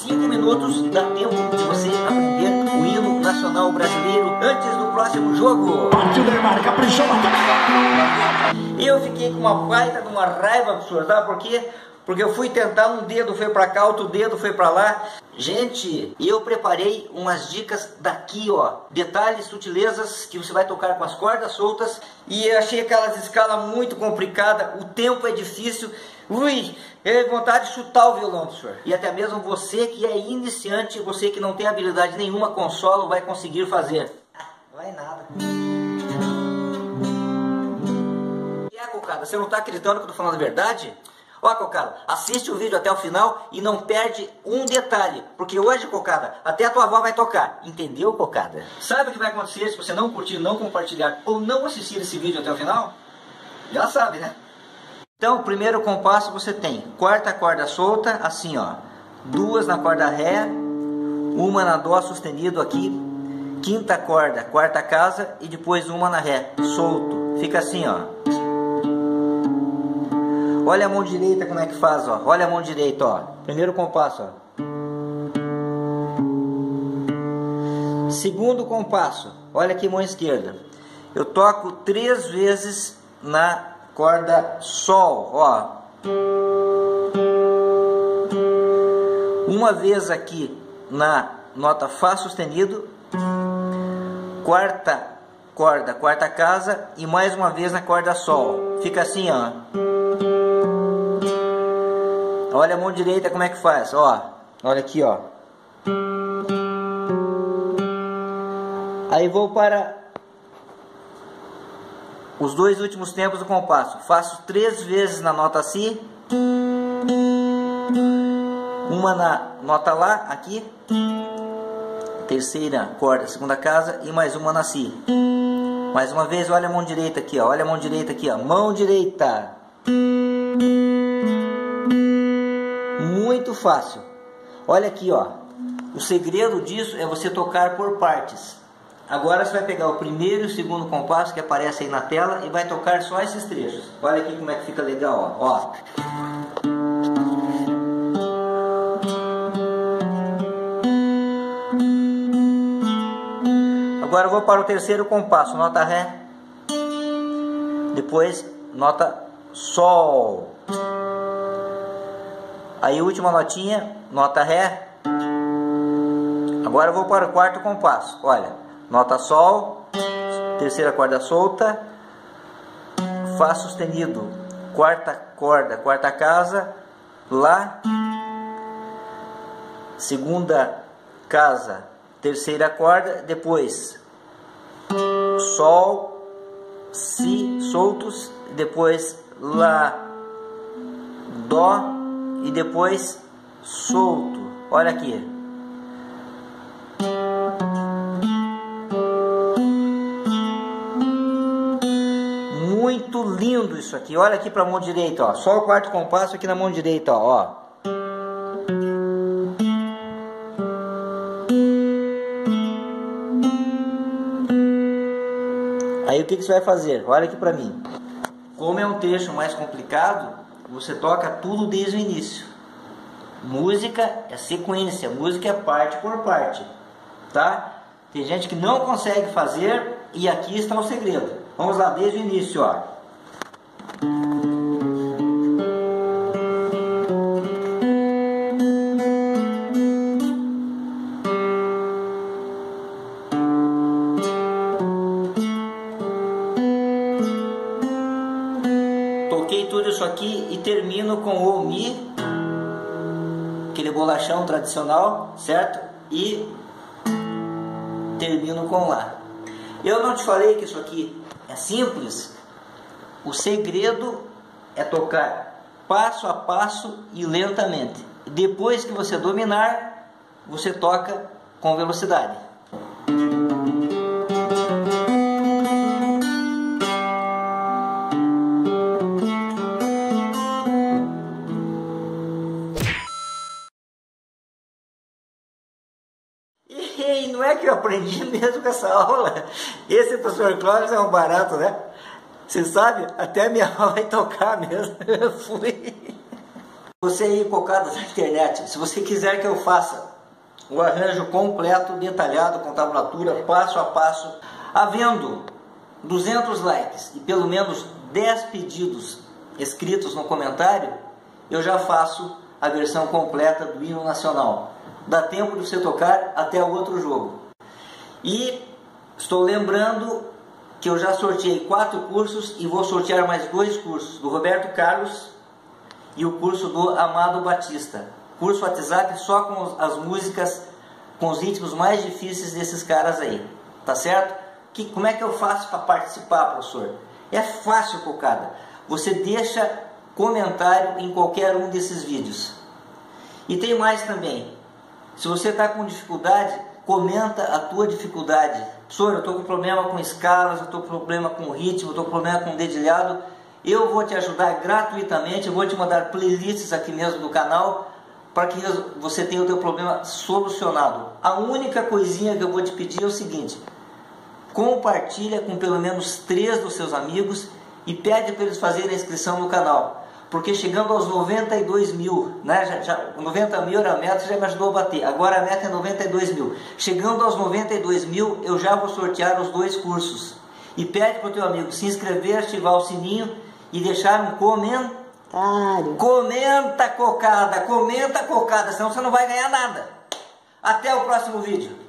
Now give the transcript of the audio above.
5 minutos dá tempo de você aprender o hino nacional brasileiro antes do próximo jogo. Partiu Neymar, caprichou, bateu. Eu fiquei com uma baita de uma raiva absurda, sabe por quê? Porque eu fui tentar, um dedo foi pra cá, outro dedo foi pra lá. Gente, eu preparei umas dicas daqui, ó. Detalhes, sutilezas que você vai tocar com as cordas soltas. E eu achei aquelas escalas muito complicadas. O tempo é difícil. Ui, é vontade de chutar o violão, senhor. E até mesmo você que é iniciante, você que não tem habilidade nenhuma com solo, vai conseguir fazer. Vai nada. E é, Cocada, você não tá acreditando que eu tô falando a verdade? Ó, Cocada, assiste o vídeo até o final e não perde um detalhe. Porque hoje, Cocada, até a tua avó vai tocar. Entendeu, Cocada? Sabe o que vai acontecer se você não curtir, não compartilhar ou não assistir esse vídeo até o final? Já sabe, né? Então, o primeiro compasso você tem quarta corda solta, assim, ó. 2 na corda Ré, 1 na Dó sustenido aqui, quinta corda, quarta casa e depois 1 na Ré, solto. Fica assim, ó. Olha a mão direita como é que faz, ó. Olha a mão direita, ó. Primeiro compasso, ó. Segundo compasso. Olha aqui, mão esquerda. Eu toco 3 vezes na corda Sol, ó. Uma vez aqui na nota Fá sustenido. Quarta corda, quarta casa e mais uma vez na corda Sol. Fica assim, ó. Olha a mão direita como é que faz, ó. Olha aqui, ó. Aí vou para os 2 últimos tempos do compasso. Faço 3 vezes na nota Si. Uma na nota Lá, aqui. Terceira corda, segunda casa e mais uma na Si. Mais uma vez, olha a mão direita aqui, ó. Olha a mão direita aqui, ó. Mão direita. Muito fácil. Olha aqui, ó. O segredo disso é você tocar por partes. Agora você vai pegar o primeiro e o segundo compasso que aparece aí na tela e vai tocar só esses trechos. Olha aqui como é que fica legal, ó. Agora eu vou para o terceiro compasso, nota Ré. Depois nota Sol. Aí última notinha, nota Ré. Agora eu vou para o quarto compasso. Olha, nota Sol, terceira corda solta, Fá sustenido, quarta corda, quarta casa, Lá, segunda casa, terceira corda, depois Sol, Si soltos, depois Lá, Dó e depois solto. Olha aqui. Muito lindo isso aqui. Olha aqui para a mão direita, ó. Só o quarto compasso aqui na mão direita, ó. Aí o que você vai fazer? Olha aqui para mim. Como é um trecho mais complicado, você toca tudo desde o início. Música é sequência, música é parte por parte, tá? Tem gente que não consegue fazer e aqui está o segredo. Vamos lá desde o início, ó. Toquei tudo isso aqui e termino com o Mi, aquele bolachão tradicional, certo? E termino com Lá. Eu não te falei que isso aqui é simples? O segredo é tocar passo a passo e lentamente. Depois que você dominar, você toca com velocidade. E não é que eu aprendi mesmo com essa aula. Esse professor Clóvis é um barato, né? Você sabe, até minha aula vai tocar mesmo. Eu fui. Você aí, cocada da internet, se você quiser que eu faça o arranjo completo, detalhado, com tabulatura, passo a passo, havendo 200 likes e pelo menos 10 pedidos escritos no comentário, eu já faço a versão completa do hino nacional. Dá tempo de você tocar até o outro jogo. E estou lembrando que eu já sorteei 4 cursos e vou sortear mais 2 cursos, do Roberto Carlos e o curso do Amado Batista. Curso WhatsApp só com as músicas, com os ritmos mais difíceis desses caras aí. Tá certo? Como é que eu faço para participar, professor? É fácil, cocada. Você deixa comentário em qualquer um desses vídeos. E tem mais também. Se você está com dificuldade, comenta a tua dificuldade. Professor, eu estou com problema com escalas, eu estou com problema com ritmo, eu estou com problema com dedilhado. Eu vou te ajudar gratuitamente, eu vou te mandar playlists aqui mesmo do canal para que você tenha o teu problema solucionado. A única coisinha que eu vou te pedir é o seguinte: compartilha com pelo menos 3 dos seus amigos e pede para eles fazerem a inscrição no canal. Porque chegando aos 92 mil, né, 90 mil era a meta, já me ajudou a bater. Agora a meta é 92 mil. Chegando aos 92 mil, eu já vou sortear os 2 cursos. E pede para o teu amigo se inscrever, ativar o sininho e deixar um comentário. Comenta, cocada, senão você não vai ganhar nada. Até o próximo vídeo.